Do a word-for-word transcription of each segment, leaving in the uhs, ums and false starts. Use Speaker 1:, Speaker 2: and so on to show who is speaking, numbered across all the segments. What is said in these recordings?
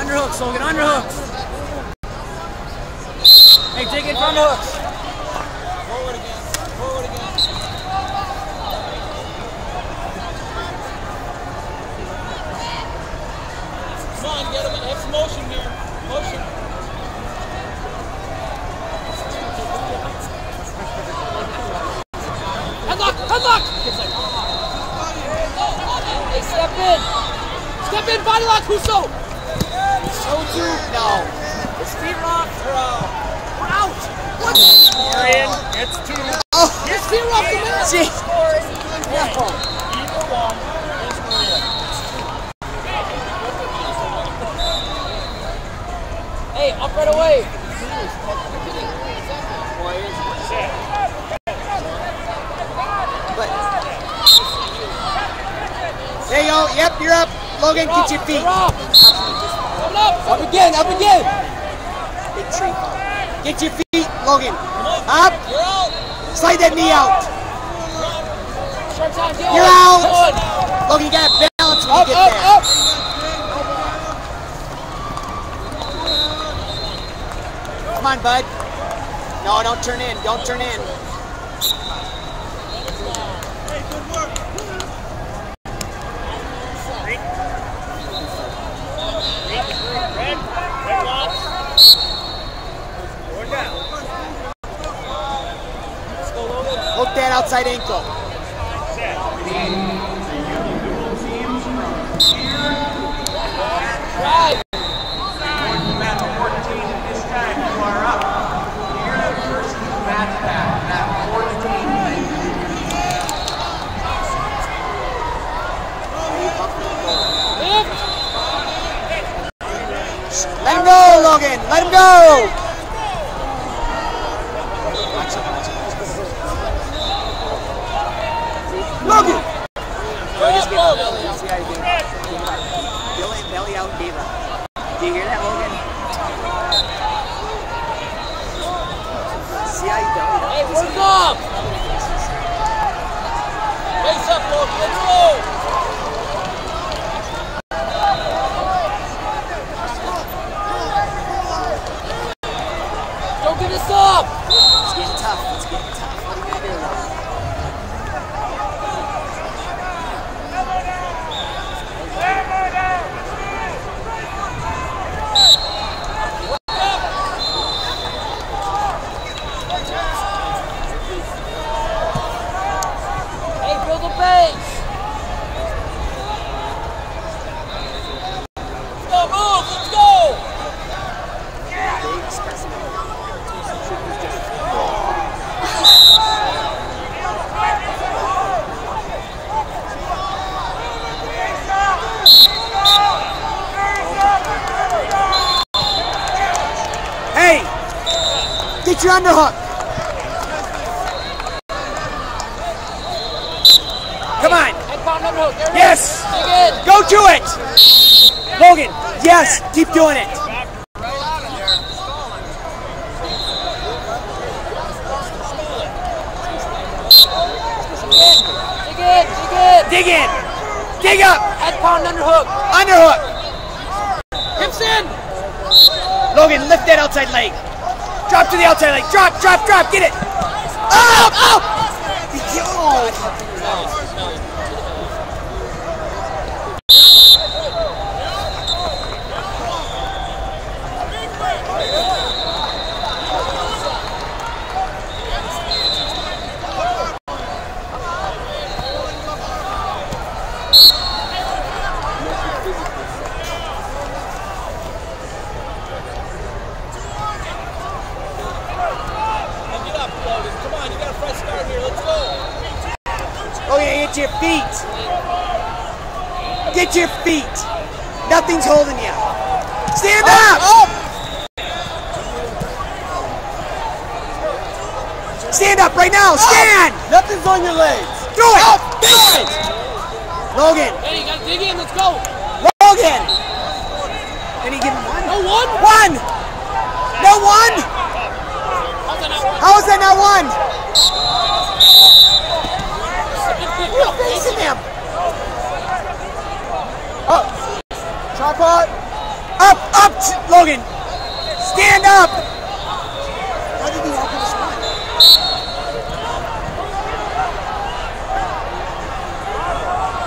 Speaker 1: Underhooks, Logan, underhooks. Hey, dig in front of hooks.
Speaker 2: Forward again, forward again. Come on, get him, have some motion here. Motion. Headlock, headlock! Hey, step in. Step in, body lock, Huso!
Speaker 1: So two, no. His feet locked.
Speaker 2: We're out.
Speaker 1: We're out. What?
Speaker 2: We're in. It's two.
Speaker 1: Oh,
Speaker 2: his feet locked him in.
Speaker 1: Gee.
Speaker 2: Either one is Maria. Hey, up right away.
Speaker 1: There you go. Yep, you're up. Logan, get your feet.
Speaker 2: Up. Up again, up again.
Speaker 1: Big tree. Get your feet, Logan. Up.
Speaker 2: You're out.
Speaker 1: Slide that knee out.
Speaker 2: Short time, go.
Speaker 1: You're out. Logan, you got to balance when you
Speaker 2: Up,
Speaker 1: get
Speaker 2: up,
Speaker 1: there.
Speaker 2: up.
Speaker 1: Come on, bud. No, don't turn in. Don't turn in.
Speaker 2: Hey, good work. Red, red lock. Four down.
Speaker 1: Hook that outside ankle.
Speaker 2: Drive.
Speaker 1: Let him go, Logan. Let him go. Logan.
Speaker 2: Just go.
Speaker 1: See how you do. Belly, belly out, diva. Do you hear that, Logan? See how you belly out?
Speaker 2: Hey, work up. Face up, Logan. Let's go. Don't get us up!
Speaker 1: It's getting tough. It's getting tough. What are you going to do?
Speaker 2: Hey, build a base! Let's go, move! Let's go!
Speaker 1: Big specimen. Hey! Get your underhook! Come on!
Speaker 2: Head pound underhook, there it
Speaker 1: Yes!
Speaker 2: is! Dig in!
Speaker 1: Go to it! Logan, yes! Keep doing it!
Speaker 2: Dig in! Dig in!
Speaker 1: Dig in! Dig up!
Speaker 2: Head pound underhook!
Speaker 1: Underhook!
Speaker 2: Hips in!
Speaker 1: Logan, lift that outside leg. Drop to the outside leg. Drop, drop, drop. Get it. Up, up! Oh. Logan, get your feet. Get your feet. Nothing's holding you. Stand up.
Speaker 2: Up!
Speaker 1: Stand up right now. Stand.
Speaker 2: Nothing's on your legs.
Speaker 1: Do it. Up. Do it. Logan.
Speaker 2: Hey, you gotta dig in. Let's go.
Speaker 1: Logan. Can he give him one?
Speaker 2: No one?
Speaker 1: One. No one.
Speaker 2: How's that not one?
Speaker 1: How is that not one? You're facing him.
Speaker 2: Oh. Tripod.
Speaker 1: Up, up, Logan. Stand up. How did he have this one?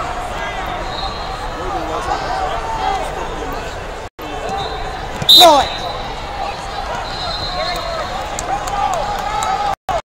Speaker 1: Throw it.